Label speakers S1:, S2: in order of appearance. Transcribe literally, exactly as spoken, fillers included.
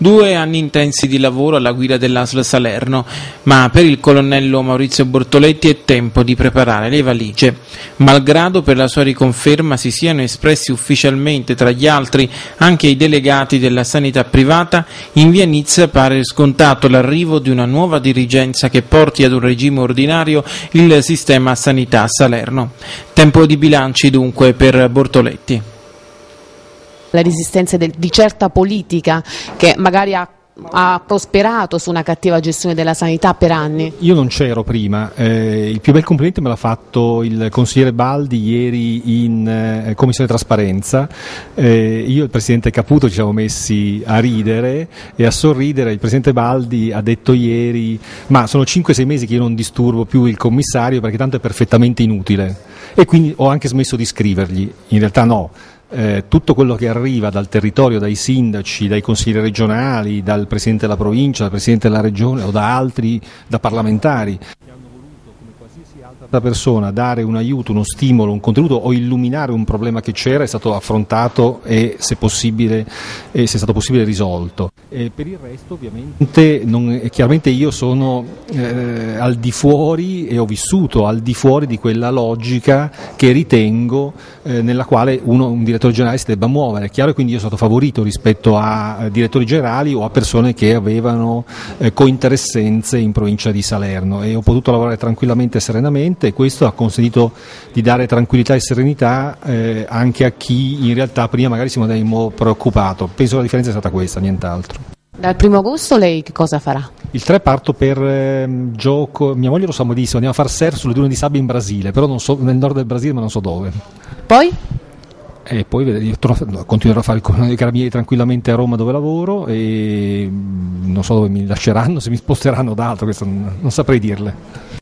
S1: Due anni intensi di lavoro alla guida dell'A S L Salerno, ma per il colonnello Maurizio Bortoletti è tempo di preparare le valigie. Malgrado per la sua riconferma si siano espressi ufficialmente tra gli altri anche i delegati della sanità privata, in via Nizza pare scontato l'arrivo di una nuova dirigenza che porti ad un regime ordinario il sistema sanità a Salerno. Tempo di bilanci dunque per Bortoletti.
S2: La resistenza del, di certa politica che magari ha, ha prosperato su una cattiva gestione della sanità per anni.
S3: Io non c'ero prima, eh, il più bel complimento me l'ha fatto il consigliere Baldi ieri in eh, commissione trasparenza, eh, io e il presidente Caputo ci siamo messi a ridere e a sorridere. Il presidente Baldi ha detto ieri: ma sono cinque sei mesi che io non disturbo più il commissario perché tanto è perfettamente inutile, e quindi ho anche smesso di scrivergli. In realtà no. Eh, tutto quello che arriva dal territorio, dai sindaci, dai consiglieri regionali, dal presidente della provincia, dal presidente della regione o da altri, da parlamentari, che hanno voluto, come qualsiasi altra persona, dare un aiuto, uno stimolo, un contributo o illuminare un problema che c'era, è stato affrontato e, se possibile, e se è stato possibile, risolto. E per il resto, ovviamente, non, chiaramente io sono eh, al di fuori e ho vissuto al di fuori di quella logica che ritengo eh, nella quale uno, un direttore generale si debba muovere. È chiaro che quindi io sono stato favorito rispetto a eh, direttori generali o a persone che avevano eh, cointeressenze in provincia di Salerno, e ho potuto lavorare tranquillamente e serenamente, e questo ha consentito di dare tranquillità e serenità eh, anche a chi in realtà prima magari si era preoccupato. Penso che la differenza è stata questa, nient'altro.
S2: Dal primo agosto lei che cosa farà?
S3: Il tre parto per eh, gioco, mia moglie lo sa moltissimo, andiamo a far surf sulle dune di sabbia in Brasile, però non so, nel nord del Brasile, ma non so dove.
S2: Poi?
S3: E poi io torno, continuerò a fare il colonnello dei carabinieri tranquillamente a Roma, dove lavoro, e non so dove mi lasceranno, se mi sposteranno da altro, questo non, non saprei dirle.